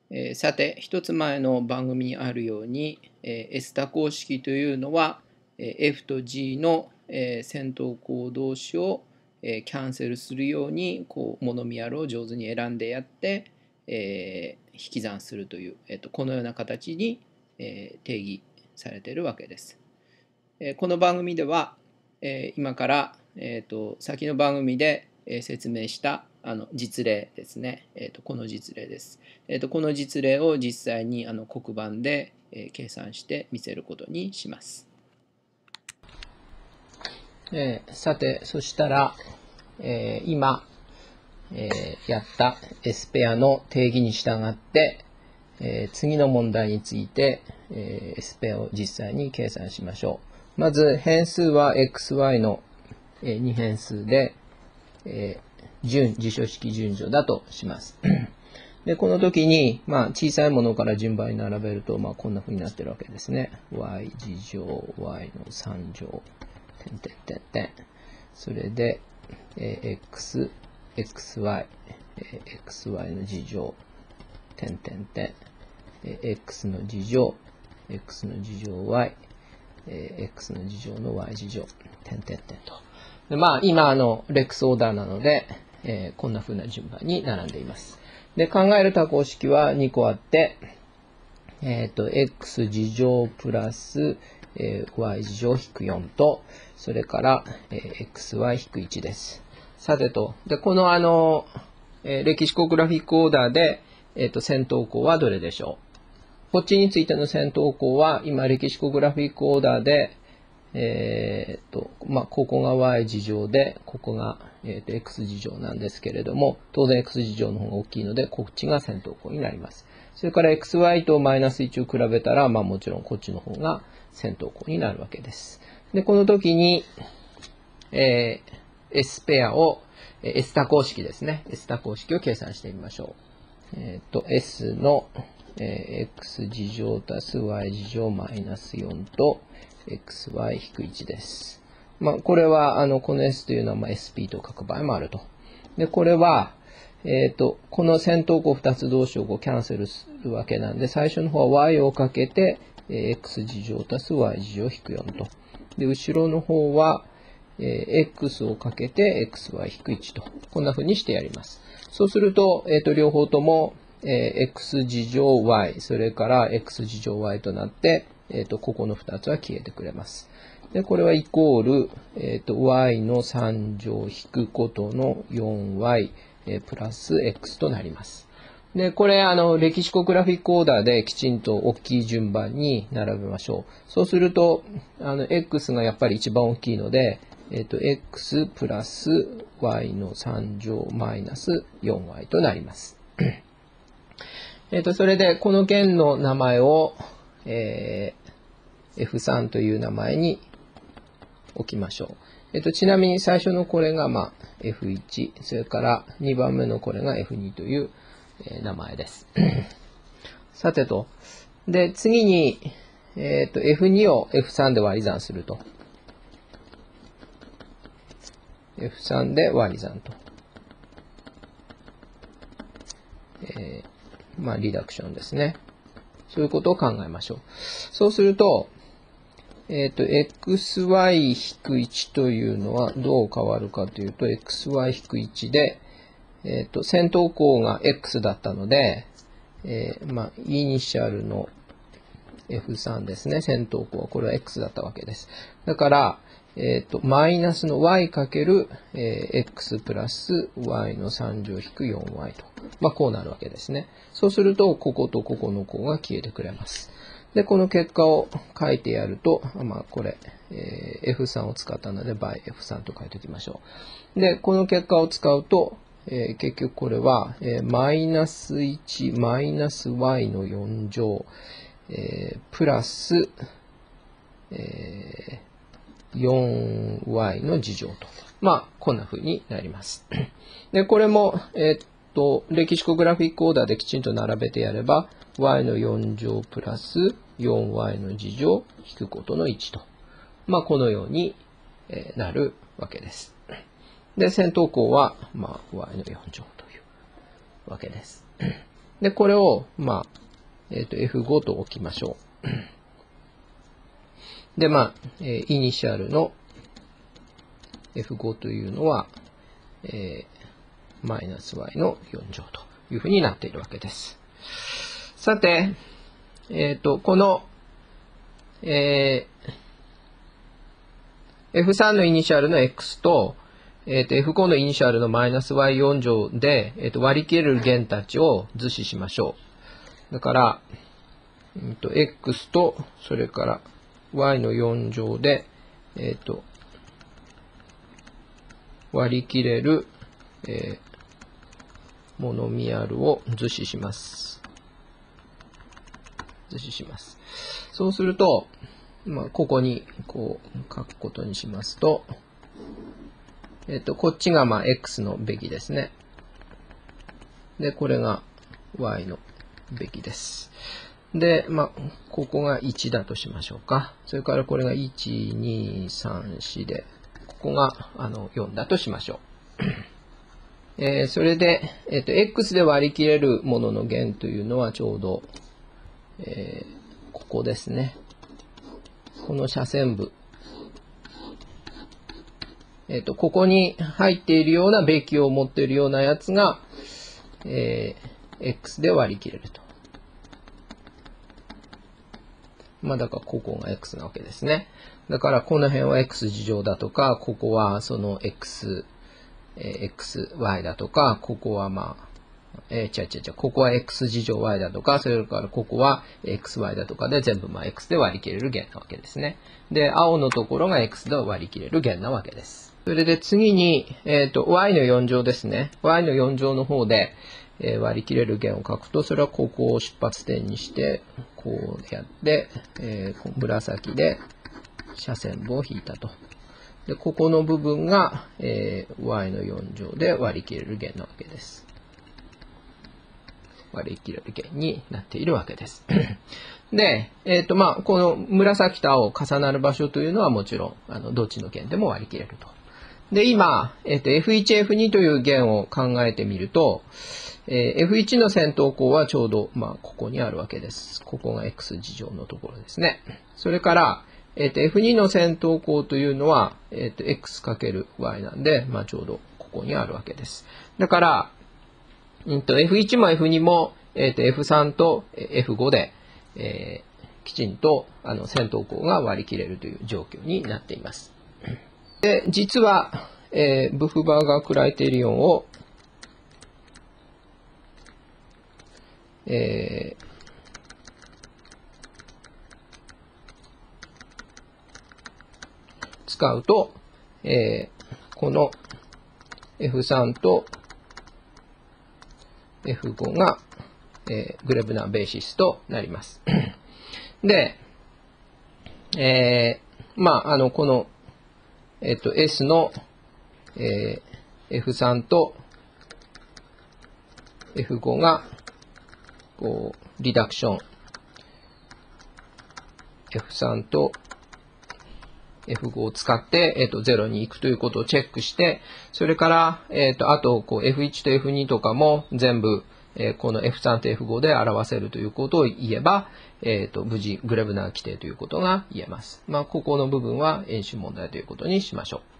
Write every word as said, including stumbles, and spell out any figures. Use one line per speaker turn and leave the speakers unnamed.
えー、さて、一つ前の番組にあるように、えー、エス多項式というのは、えー、F と G の、えー、先頭項同士を、えー、キャンセルするように、こう、モノミアルを上手に選んでやって、えー、引き算するという、えーと、このような形に、えー、定義されているわけです。えー、この番組では、えー、今から、えーと、先の番組で、えー、説明したあの実例ですね。えーと、この実例です。えーと、この実例を実際にあの黒板で、えー、計算して見せることにします。えー、さて、そしたら、えー、今、えー、やった S ペアの定義に従って、えー、次の問題について、えー、S ペアを実際に計算しましょう。まず変数は エックスワイ のに変数で、えー、順、辞書式順序だとします。で、この時に、まあ、小さいものから順番に並べると、まあ、こんな風になってるわけですね。y 次乗、y のさん乗、点点点点。それで、えー、x、xy、えー、xy の次乗、点点点。えー、x の次乗、x の次乗 y、えー、x の次乗の y 次乗、点点点と。でまあ、今、あの、レックスオーダーなので、えー、こんな風な順番に並んでいます。で、考える多項式はにこあって、えっと、x 次乗プラス、えー、y 次乗引くよんと、それから、えー、xy 引くいちです。さてと、で、このあの、えー、歴史コグラフィックオーダーで、えっと、先頭項はどれでしょう？こっちについての先頭項は、今、歴史コグラフィックオーダーで、えー、と、まあ、ここが y 次乗で、ここが、えー、と x 次乗なんですけれども、当然 x 次乗の方が大きいので、こっちが先頭項になります。それから xy とマイナスいちを比べたら、まあ、もちろんこっちの方が先頭項になるわけです。で、この時に、えー、S ペアを、S 多項式ですね。S 多項式を計算してみましょう。えっ、ー、と、S の、えー、x 次乗足す y 次乗マイナスよんと、xy-いち です。まあ、これは、あの、この S というのは、まあ、エスピー と書く場合もあると。で、これは、えっ、ー、と、この先頭項ふたつ同士をこうキャンセルするわけなんで、最初の方は y をかけて、えー、x 次乗足す y 次乗引くよんと。で、後ろの方は、えー、x をかけて xy-いち と。こんな風にしてやります。そうすると、えっ、ー、と、両方とも、えー、x 次乗 y、それから x 次乗 y となって、えっ、ー、と、ここのふたつは消えてくれます。で、これはイコール、えっ、ー、と、y のさん乗引くことの よんワイ、えー、プラス x となります。で、これ、あの、歴史コグラフィックオーダーできちんと大きい順番に並べましょう。そうすると、あの、x がやっぱり一番大きいので、えっ、ー、と、x プラス y のさん乗マイナス よんワイ となります。えっと、それで、この弦の名前を、えー、エフスリー という名前に置きましょう。えっと、ちなみに最初のこれが、まあ、エフワン、それからにばんめのこれが エフツー という、えー、名前です。さてと。で、次に、えっと、エフツー を エフスリー で割り算すると。エフスリー で割り算と。えーまあ、リダクションですね。そういうことを考えましょう。そうすると、えっと、エックスワイ いち というのはどう変わるかというと、エックスワイ いち で、えっと、先頭項が x だったので、えー、まあ、イニシャルの エフスリー ですね。先頭項は、これは x だったわけです。だから、えっと、マイナスの y かける、えー、x プラス y のさん乗引く よんワイ と。まあ、こうなるわけですね。そうすると、こことここの項が消えてくれます。で、この結果を書いてやると、まあ、これ、えー、エフスリー を使ったので、by エフスリー と書いておきましょう。で、この結果を使うと、えー、結局これは、えー、マイナスいち、マイナス y のよん乗、えー、プラス、えー、よんワイ の次乗と。まあ、こんな風になります。で、これも、えー、っと、歴史コグラフィックオーダーできちんと並べてやれば、y のよん乗プラス よんワイ の次乗引くことのいちと。まあ、このようになるわけです。で、先頭項は、まあ、y のよん乗というわけです。 で、これを、まあ、えっと、エフご と置きましょう。で、まあ、えー、イニシャルの エフご というのは、えー、マイナス y のよん乗というふうになっているわけです。さて、えっと、この、えー、エフさん のイニシャルの x と、えっと、エフご のイニシャルのマイナス ワイよん 乗で、えっと、割り切れる弦たちを図示しましょう。だから、えっと、x と、それから y のよん乗で、えっと、割り切れる、えー、モノミアルを図示します。図示します。そうすると、まあ、ここにこう書くことにしますと、えっと、こっちがまあ x のべきですね。で、これが y のべきです。で、まあ、ここがいちだとしましょうか。それからこれがいち、に、さん、よんで、ここがあのよんだとしましょう。えー、それで、えっと、x で割り切れるものの弦というのはちょうど、えー、ここですね。この斜線部。えっと、ここに入っているようなべきを持っているようなやつが、えー、x で割り切れると。まあ、だからここが x なわけですね。だからこの辺は x 次乗だとか、ここはその x、えー、xy だとか、ここはまあ、えー、違う違う違う、ここは x 次乗 y だとか、それからここは xy だとかで全部まあ x で割り切れる弦なわけですね。で、青のところが x で割り切れる弦なわけです。それで次に、えっと、y のよん乗ですね。y のよん乗の方で、えー、割り切れる弦を書くと、それはここを出発点にして、こうやって、えー、紫で斜線部を引いたと。で、ここの部分が、えー、y のよん乗で割り切れる弦なわけです。割り切れる弦になっているわけです。で、えっと、まあ、この紫と青重なる場所というのはもちろん、あの、どっちの弦でも割り切れると。で、今、えっと、エフいち、エフに という弦を考えてみると、えー、エフいち の先頭項はちょうど、まあ、ここにあるわけです。ここが x 次乗のところですね。それから、えっと、エフに の先頭項というのは、えっと、x×y なんで、まあ、ちょうどここにあるわけです。だから、うんと、エフいち も エフに も、えっと、エフさん と エフご で、えー、きちんと、あの、先頭項が割り切れるという状況になっています。で、実は、えー、ブフバーガー・クライテリオンを、えー、使うと、えー、この エフさん と エフご が、えー、グレブナーベーシスとなります。で、えー、まあ、あの、この、えっと、S の、えー、エフさん と エフご が、こう、リダクション、エフさん と エフご を使って、えっと、ゼロに行くということをチェックして、それから、えっと、あと、こう、エフいち と エフに とかも全部、えー、この エフさん と エフご で表せるということを言えば、えっと、無事、グレブナー規定ということが言えます。まあ、ここの部分は演習問題ということにしましょう。